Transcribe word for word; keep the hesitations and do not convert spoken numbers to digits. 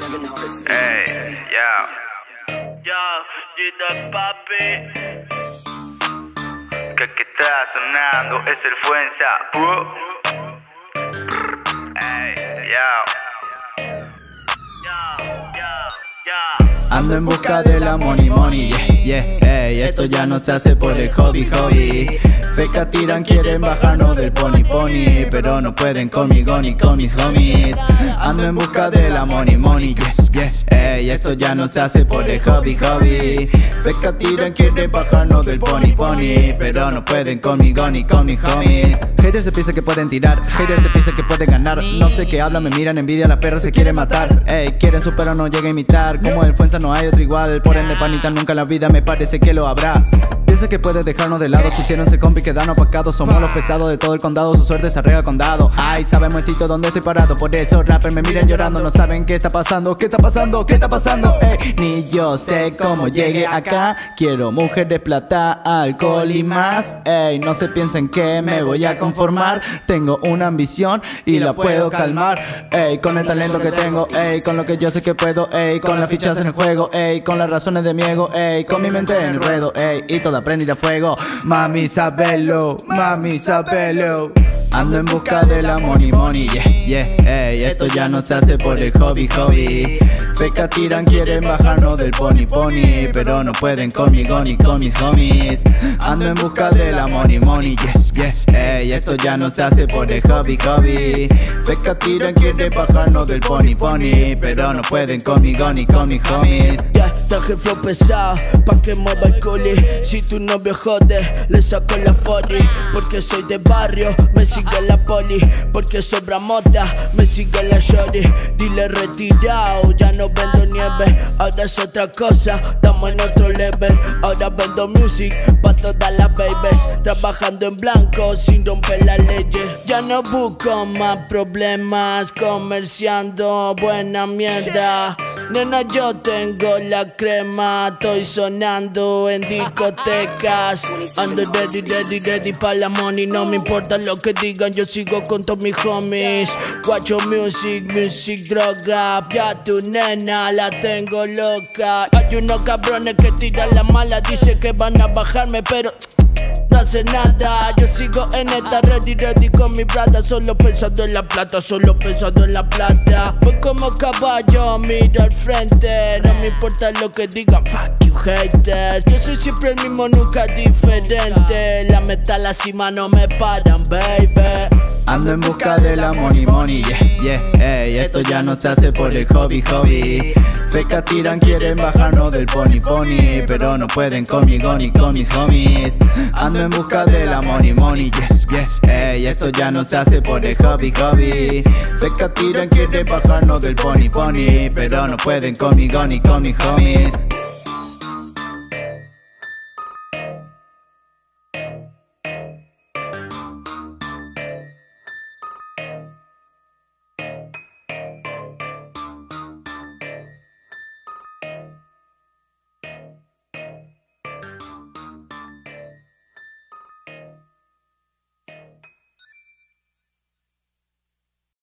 Ey, yo, Yo, Gito papi. que que está sonando es el Fuenza, bro. Ey, yo. Yo, yo, yo. Ando en busca de la money money, yeah, yeah, ey, esto ya no se hace por el hobby, hobby. Feca tiran, quieren bajarnos del pony pony, pero no pueden conmigo ni con mis homies. Ando en busca de la money money, yeah, yeah, ey, esto ya no se hace por el hobby, hobby. Feca tiran, quieren bajarnos del pony pony, pero no pueden conmigo ni con mis homies. Haters se piensan que pueden tirar, haters se piensan que pueden ganar. No sé qué hablan, me miran, envidia, la perra se quiere matar. Ey, quieren su pero no llega a imitar. Como el Fuenza no hay otro igual, por ende panita nunca en la vida me parece que lo habrá. Piensa que puedes dejarnos de lado, quisieron ser compi, quedan opacados. Somos los pesados de todo el condado, su suerte se arregla condado. Ay, sabemos el sitio donde estoy parado, por eso rappers me miran llorando. No saben qué está pasando, qué está pasando, qué está pasando. Ey, ni yo sé cómo llegué acá. Quiero mujeres, plata, alcohol y más. Ey, no se piensen que me voy a conformar. Tengo una ambición y la puedo calmar. Ey, con el talento que tengo, ey, con lo que yo sé que puedo, ey, con las fichas en el juego, ey, con las razones de mi ego, ey, con mi mente en el ruedo, ey, y toda prendida a fuego. Mami, sabelo, mami, sabelo. Ando en busca de la money money, yeah, yeah, ey, esto ya no se hace por el hobby, hobby. Feca tiran, quieren bajarnos del pony pony, pero no pueden conmigo ni con mis homies. Ando en busca de la money money, yeah, yeah, ey, esto ya no se hace por el hobby, hobby. Feca tiran, quieren bajarnos del pony pony, pero no pueden conmigo ni con mis homies. Yeah, traje el flow pesado, pa' que mueva el culi. Si tu novio jode, le saco la forty. Porque soy de barrio, me sigue la poli. Porque sobra mota, me sigue la shorty. Dile retirado, ya no vendo nieve. Ahora es otra cosa, estamos en otro level. Ahora vendo music pa' todas las babies. Trabajando en blanco sin romper las leyes. Ya no busco más problemas, comerciando buena mierda. Nena, yo tengo la crema, estoy sonando en discotecas. Ando ready, ready, ready pa' la money. No me importa lo que digan, yo sigo con todos mis homies. Guacho music, music, droga. Ya tu nena la tengo loca. Hay unos cabrones que tiran la mala, dice que van a bajarme, pero no hace nada, yo sigo en esta ready, ready con mi plata. Solo pensando en la plata, solo pensando en la plata. Voy como caballo, miro al frente. No me importa lo que digan, fuck you haters. Yo soy siempre el mismo, nunca diferente. La meta a la cima no me paran, baby. Ando en busca de la money money, yeah, yeah, ey, esto ya no se hace por el hobby, hobby. Feca tiran, quieren bajarnos del pony pony, pero no pueden conmigo ni con mis homies. Ando en busca de la money money, yeah, yeah, ey, esto ya no se hace por el hobby, hobby. Feca tiran, quieren bajarnos del pony pony, pero no pueden conmigo ni con mis homies.